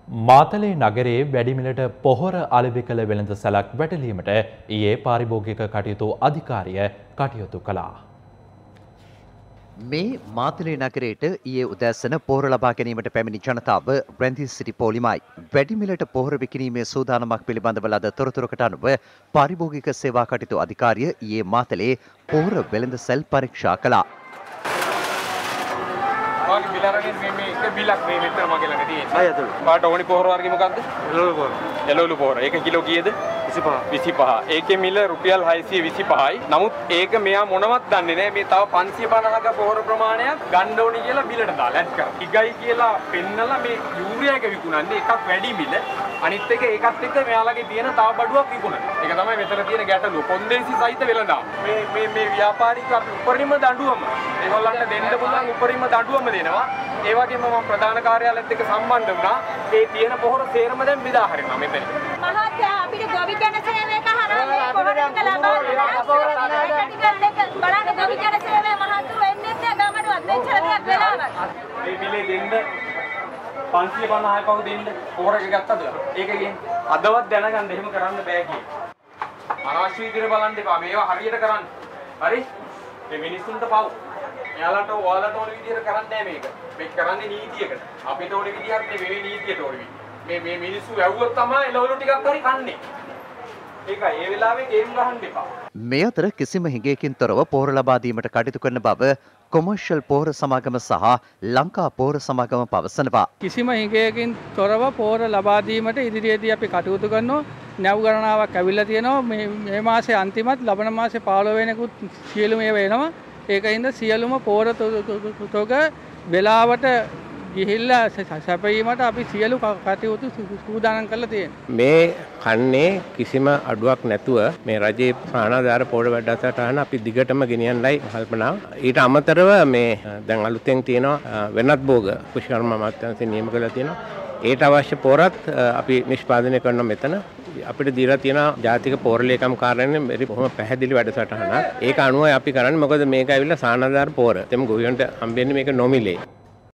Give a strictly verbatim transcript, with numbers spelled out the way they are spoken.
මාතලේ නගරයේ වැඩිමිලට පොහොර අලෙවි කළ වෙළඳ සැලක් වැටලීමට ඊයේ පාරිභෝගික කටයුතු අධිකාරිය කටයුතු කළා. මේ මාතලේ නගරයට ඊයේ උදෑසන පොහොර ලබා ගැනීමට පැමිණි ජනතාව රැඳී සිටි පොලිමයි. වැඩිමිලට පොහොර විකිණීමේ සූදානමක් පිළිබඳව ලද තොරතුරකට අනුව පාරිභෝගික සේවා කටයුතු අධිකාරිය ඊයේ මාතලේ පොහොර වෙළඳ සැල් පරීක්ෂා කළා. මගේ බිල අරගෙන මේ මේ එක බිලක් මේ මෙතන මගේ ළඟ තියෙන්නේ. අය අතල. පාට ඕනි පොහොර වර්ගය මොකද්ද? එළවලු පොහොර. එළවලු පොහොර. ඒක කිලෝ කීයද? විසිපහ. විසිපහ. ඒකේ මිල රුපියල් හයසිය විසිපහයි. නමුත් ඒක මෙයා මොනවත් දන්නේ නැහැ. මේ තව පන්සිය පනහක පොහොර ප්‍රමාණයක් ගන්න ඕනි කියලා බිලට දාලා ඇඩ් කරා. ඉගයි කියලා පෙන්නලා මේ යූරියා එක විකුණන්නේ එකක් වැඩි මිල. අනිත් එක ඒකත් එක්ක මෙයාලගේ තියෙන තව බඩුවක් විකුණන. ඒක තමයි මෙතන තියෙන ගැටලුව. කොන්දේසි සහිත වෙළඳාම්. මේ මේ මේ ව්‍යාපාරික අපි උපරිම දඬුවම ඒගොල්ලන්ට දෙන්න පුළුවන් උපරිම දඬුවම දෙනවා. ඒ වගේම මම ප්‍රධාන කාර්යාලයත් එක්ක සම්බන්ධ වුණා. ඒ තියෙන පොහොර සේරම දැන් බෙදා හරිනවා මෙතන. මහත්තයා අපිට ගොවි ජන සේවයක හරහා පොහොර ටික ලබා බලන්න ගොවි ජන සේවය මහත්තු වෙන්නේ නැහැ ගමඩුවත් මෙච්චර දෙයක් වෙලාවක්. මේ බිලේ දෙන්න පන්සිය පනහයි පහු දෙන්න පොහොර එක ගත්තද? ඒක ගිහින් අදවත් දැනගන්න එහෙම කරන්න බෑ කියේ. අනවශ්‍ය විදිහට බලන්න එපා. මේවා හරියට කරන්න. හරි? මේ මිනිස්සුන්ට පව්. එයාලට ඔයාලට ඕන විදිහට කරන්නේ නැහැ මේක. මේක කරන්නේ නීතියකට. අපිට ඕන විදිහට නෙවෙයි නීතියට ඕන විදිහ. මේ මේ මිනිස්සු වැව්වොත් තමයි එළවලු ටිකක් හරි කන්නේ. ඒකයි ඒ වෙලාවේ ගේම් ගහන්න එපා. මේ අතර කිසිම හිඟයකින් තොරව පොහොර ලබා දීමට කටයුතු කරන බව කොමර්ෂල් පොහොර සමාගම සහ ලංකා පොහොර සමාගම පවසනවා. කිසිම හිඟයකින් තොරව පොහොර ලබා දීමට ඉදිරියේදී අපි කටයුතු කරනවා. නැව් ගණනාවක් ඇවිල්ලා තියෙනවා. මේ මේ මාසේ අන්තිමත් ලබන මාසේ පහළොව වෙනිකුත් සියලුම ඒවා එනවා. ඒකින්ද සියලුම පොහොර තොග වෙලාවට ගිහිල්ලා සැපයීමට අපි සියලු කටයුතු සූදානම් කරලා තියෙනවා. මේ කන්නේ කිසිම අඩුවක් නැතුව මේ රජයේ ප්‍රාණාධාර පොහොර වැඩසටහන අපි දිගටම ගෙනියන්නයි කල්පනා. ඊට අමතරව මේ දැන් අලුතෙන් තියෙනවා වෙනත් භෝග කුෂ්කර්ම අමාත්‍යාංශය නියම කරලා තියෙනවා. ඒට අවශ්‍ය පොහොරත් අපි නිෂ්පාදනය කරන මෙතන අපිට දීලා තියෙන ජාතික පොහොර ලේකම් කාර්යාලයෙන් මෙරි බොහොම පැහැදිලි වැඩසටහනක්. ඒක අනුවයි අපි කරන්නේ. මොකද මේක ඇවිල්ලා සානාධාර පොහොර. එතෙම ගොවියන්ට හම්බෙන්නේ මේක නොමිලේ.